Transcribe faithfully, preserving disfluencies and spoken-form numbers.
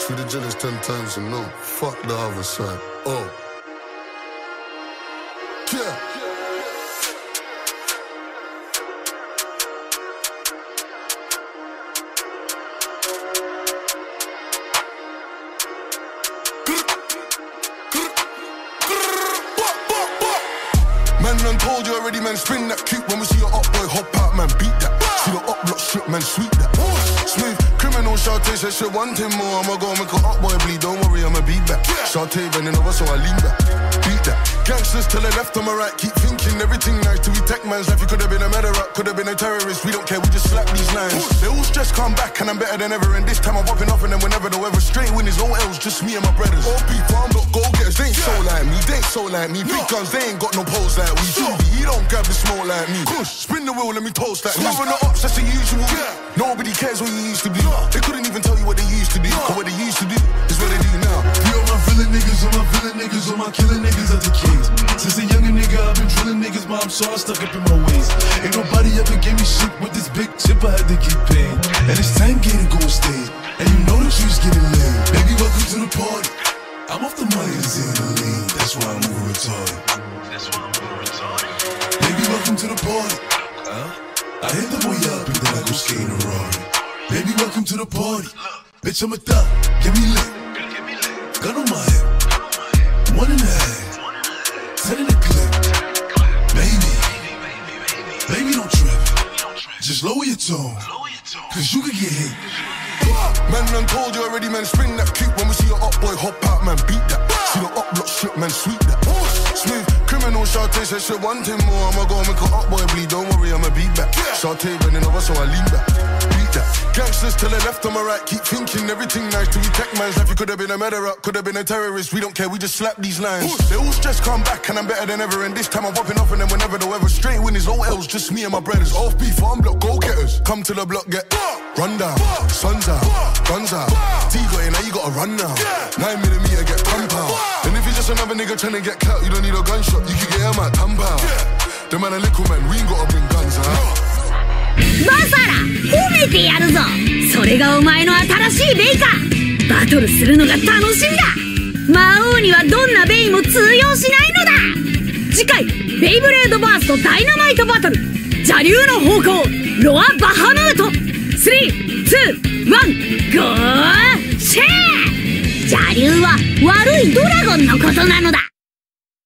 See the jealous ten times and no, fuck the other side. Oh. Yeah. Man done told you already, man, spin that cute. When we see your up boy hop out, man, beat that. See the up block shit, man, sweep that. Smooth, criminal, Shantae said shit, one thing more. I'ma go make a up boy bleed, don't worry, I'ma be back. Shantae bending over, so I lean back. Beat that. Gangsters till the left on my right, keep thinking everything nice. To be tech man's life, you could have been a murderer, could have been a terrorist. We don't care, we just slap these lines. They all stress come back, and I'm better than ever. And this time I'm popping off, and then whenever the weather straight win is no else, just me and my brothers. All people, I'm not go-getters, they ain't so like me, they ain't so like me. Big guns, they ain't got no pose like we. Juvie, he don't grab the smoke like me. Spin the wheel, let me toast like me. Smoking the ups, that's the usual. Nobody cares what you used to be. They couldn't even tell you what they used to do. But what they used to do is what they do now. Be all my villain niggas, all my villain niggas, all my killing niggas are the kings. Since a younger nigga, I've been drilling niggas, but I'm so I stuck up in my ways. Ain't nobody ever gave me shit with this big chip, I had to get paid. And it's time getting gold stage, and you know the tree's getting laid. Baby, welcome to the party. I'm off the money, it's in the lean. That's why I'm moving retarded. That's why I'm moving retarded. Baby, welcome to the party. Huh? I hit the boy up and then I go skating a Rari. Baby, welcome to the party. Bitch, I'm a thot, get me lit. Gun on my hip, one and a half, ten in the clip. Baby, baby don't trip. Just lower your tone, cause you could get hit. Man done told you already, man, spin that cute. When we see your up boy hop out, man, beat that. See the up block shit, man, sweep that. Smooth, criminal, Shantae said shit, one thing more. I'ma go make a up boy bleed, don't worry, I'ma be back. Shantae bending over, so I lean back. Beat that. Gangsters till the left on my right, keep thinking everything nice. To be tech man's life, you could have been a murderer, could have been a terrorist. We don't care, we just slap these lines. They all stress come back, and I'm better than ever. And this time I'm popping off, and then whenever the weather straight win is no else, just me and my brothers. Off beef, I'm block go-getters. Come to the block, get run down. Sun's out, guns out. T got in, now you gotta run now. Nine millimeter, get pump out. And if you're just another nigga trying to get clout, you don't need a gunshot, you can get him at thumb out. The man a little man, we ain't gotta bring guns out. バサラ褒めてやるぞ。それがお前の新しいベイか。バトルするのが楽しみだ。魔王にはどんなベイも通用しないのだ。次回ベイブレードバーストダイナマイトバトル、邪竜の方向ロア・バハムート。スリー、ツー、ワン、ゴーシェー。邪竜は悪いドラゴンのことなのだ。